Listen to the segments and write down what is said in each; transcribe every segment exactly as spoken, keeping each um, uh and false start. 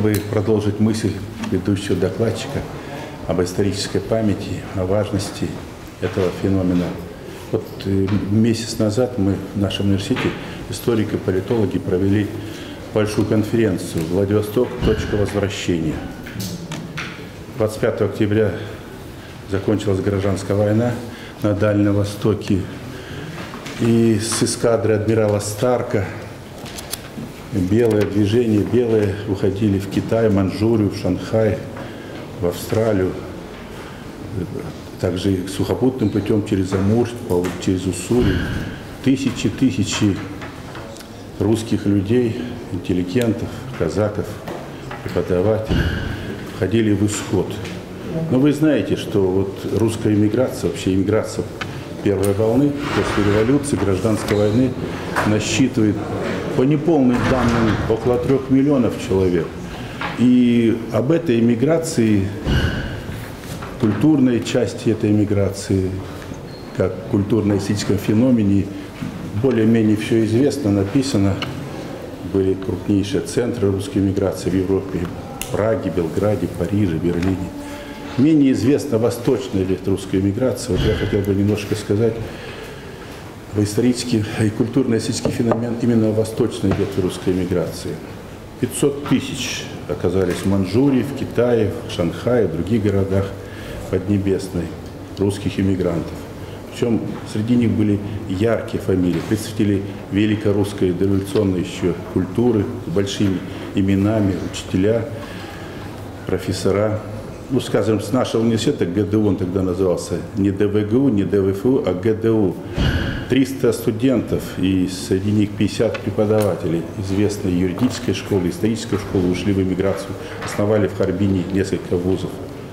бы продолжить мысль предыдущего докладчика об исторической памяти, о важности этого феномена. Вот месяц назад мы в нашем университете, историки, политологи, провели большую конференцию «Владивосток. Точка возвращения». двадцать пятого октября закончилась гражданская война на Дальнем Востоке. И с эскадры адмирала Старка белое движение, белые уходили в Китай, Манчжурию, в Шанхай, в Австралию. Также сухопутным путем через Амур, через Уссурию. Тысячи, тысячи русских людей, интеллигентов, казаков, преподавателей входили в исход. Но вы знаете, что вот русская иммиграция, вообще иммиграция первой волны после революции, гражданской войны насчитывает по неполным данным около трех миллионов человек. И об этой иммиграции, культурной части этой иммиграции, как культурно-эстетическом феномене, более-менее все известно, написано. Были крупнейшие центры русской иммиграции в Европе: Праге, Белграде, Париже, Берлине. Менее известна восточная ли русская иммиграция. Вот я хотел бы немножко сказать в исторический и культурно-эстетический феномен именно восточной ветви русской иммиграции. пятьсот тысяч оказались в Манчжурии, в Китае, в Шанхае, в других городах Поднебесной русских иммигрантов. Причем среди них были яркие фамилии, представители великорусской дореволюционной еще культуры с большими именами, учителя, профессора. Ну, скажем, с нашего университета, ГДУ он тогда назывался, не ДВГУ, не ДВФУ, а ГДУ. триста студентов, и среди них пятьдесят преподавателей известной юридической школы, исторической школы ушли в эмиграцию, основали в Харбине несколько вузов.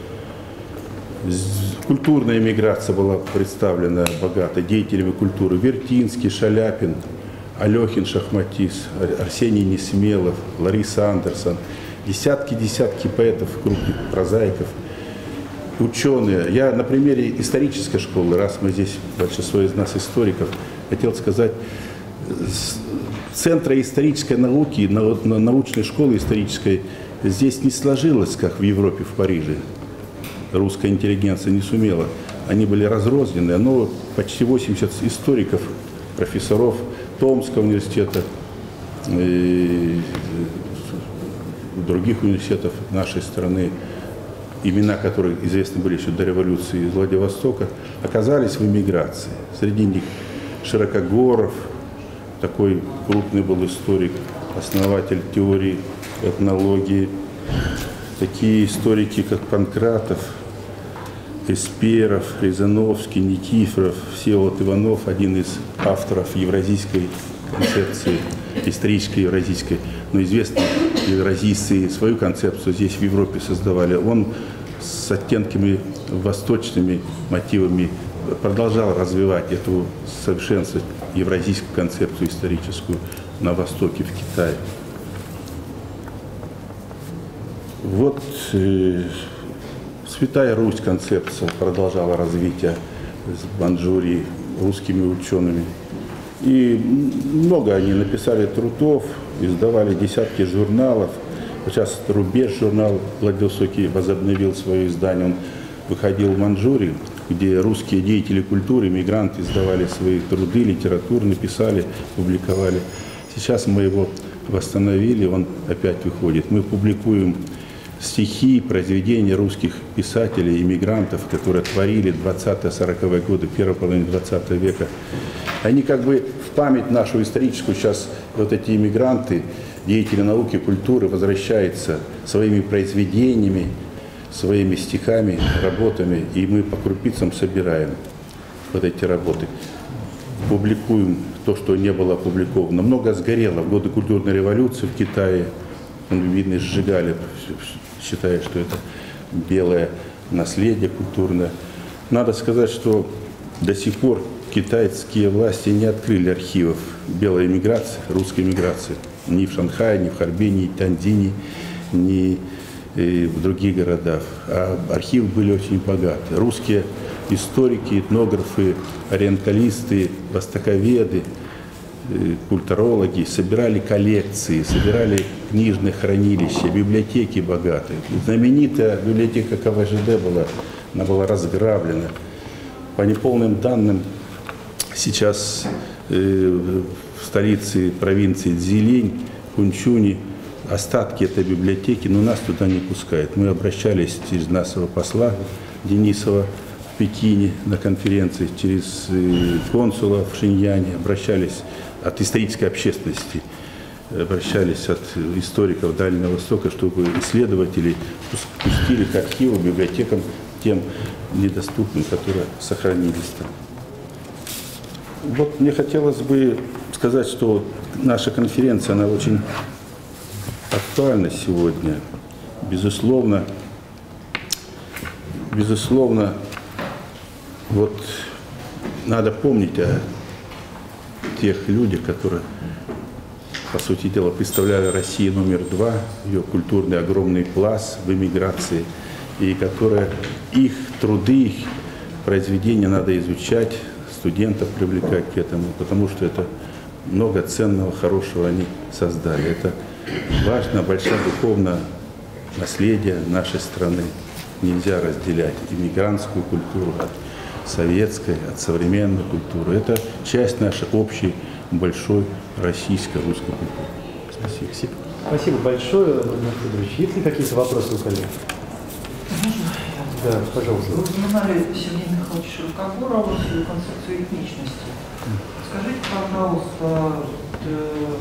Культурная эмиграция была представлена богато деятелями культуры: Вертинский, Шаляпин, Алехин, Шахматис, Арсений Несмелов, Лариса Андерсон. Десятки-десятки поэтов, крупных прозаиков, ученые. Я на примере исторической школы, раз мы здесь, большинство из нас историков, хотел сказать, центра исторической науки, научной школы исторической здесь не сложилось, как в Европе, в Париже. Русская интеллигенция не сумела. Они были разрознены, но почти восемьдесят историков, профессоров Томского университета, и других университетов нашей страны, имена которых известны были еще до революции, из Владивостока, оказались в эмиграции. Среди них Широкогоров, такой крупный был историк, основатель теории этнологии. Такие историки, как Панкратов, Эсперов, Резановский, Никифоров, Всеволод Иванов, один из авторов евразийской концепции, исторической евразийской, но известные евразийцы свою концепцию здесь в Европе создавали. Он с оттенками восточными мотивами продолжал развивать эту совершенствовать евразийскую концепцию историческую на Востоке, в Китае. Вот э, Святая Русь концепция продолжала развитие с Манчжурией, русскими учеными. И много они написали трудов, издавали десятки журналов. Сейчас «Рубеж» журнал Владивостокий возобновил свое издание. Он выходил в Манчжурии, где русские деятели культуры, мигранты издавали свои труды, литературные, писали, публиковали. Сейчас мы его восстановили, он опять выходит. Мы публикуем стихи, произведения русских писателей, иммигрантов, которые творили двадцатые-сороковые годы, первой половины двадцатого века. Они как бы в память нашу историческую сейчас, вот эти иммигранты, деятели науки, культуры, возвращаются своими произведениями, своими стихами, работами, и мы по крупицам собираем вот эти работы. Публикуем то, что не было опубликовано. Много сгорело в годы культурной революции в Китае. Видно, сжигали, считая, что это белое наследие культурное. Надо сказать, что до сих пор китайские власти не открыли архивов белой эмиграции, русской эмиграции. Ни в Шанхае, ни в Харбине, ни в Тяньцзине, ни в других городах. А архивы были очень богаты. Русские историки, этнографы, ориенталисты, востоковеды э, культурологи собирали коллекции, собирали книжные хранилища, библиотеки богатые. Знаменитая библиотека ка вэ жэ дэ была, она была разграблена. По неполным данным, сейчас э, в столице провинции Цзилинь, Хунчуни, остатки этой библиотеки, но нас туда не пускают. Мы обращались через нашего посла Денисова в Пекине на конференции, через э, консула в Шиньяне, обращались от исторической общественности, обращались от историков Дальнего Востока, чтобы исследователи пустили к архиву, библиотекам, тем недоступным, которые сохранились там. Вот мне хотелось бы сказать, что наша конференция, она очень актуальна сегодня. Безусловно, безусловно, вот надо помнить о тех людях, которые, по сути дела, представляли Россию номер два, ее культурный огромный пласт в эмиграции, и которые, их труды, их произведения надо изучать, студентов привлекать к этому, потому что это много ценного, хорошего они создали. Это важно, большое духовное наследие нашей страны. Нельзя разделять иммигрантскую культуру от советской, от современной культуры. Это часть нашей общей, большой российской, русской культуры. Спасибо. Спасибо, Спасибо большое, Владимир Федорович. Есть ли какие-то вопросы у коллег? Да, пожалуйста. Вы упоминали Сергея Михайловича Широкогорова, свою концепцию этничности. Скажите, пожалуйста, вот, э,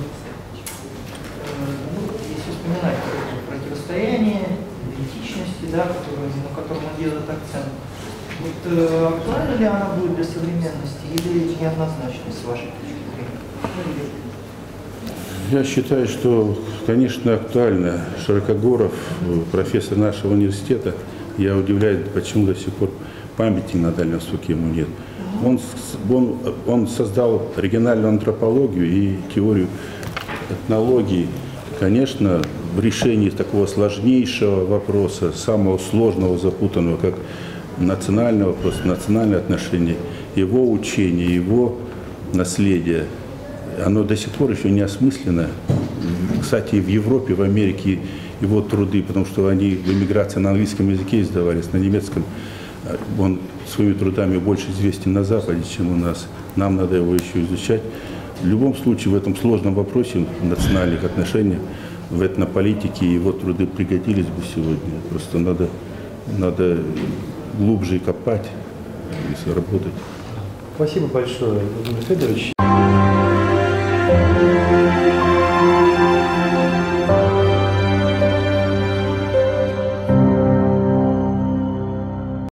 э, ну, если вспоминать противостояние, идентичности, да, которое, на котором он делает акцент, вот, э, актуальна ли она будет для современности или неоднозначно с вашей точки зрения? Я считаю, что, конечно, актуально. Широкогоров, профессор нашего университета, я удивляюсь, почему до сих пор памяти на Дальнем Востоке ему нет. Он, он, он создал региональную антропологию и теорию этнологии. Конечно, в решении такого сложнейшего вопроса, самого сложного, запутанного, как национальный вопрос, национальные отношения, его учение, его наследие, оно до сих пор еще не осмысленно. Кстати, в Европе, в Америке его труды, потому что они в эмиграции на английском языке издавались, на немецком. Он своими трудами больше известен на Западе, чем у нас. Нам надо его еще изучать. В любом случае, в этом сложном вопросе национальных отношений, в этнополитике его труды пригодились бы сегодня. Просто надо, надо глубже копать и работать. Спасибо большое, Владимир Федорович.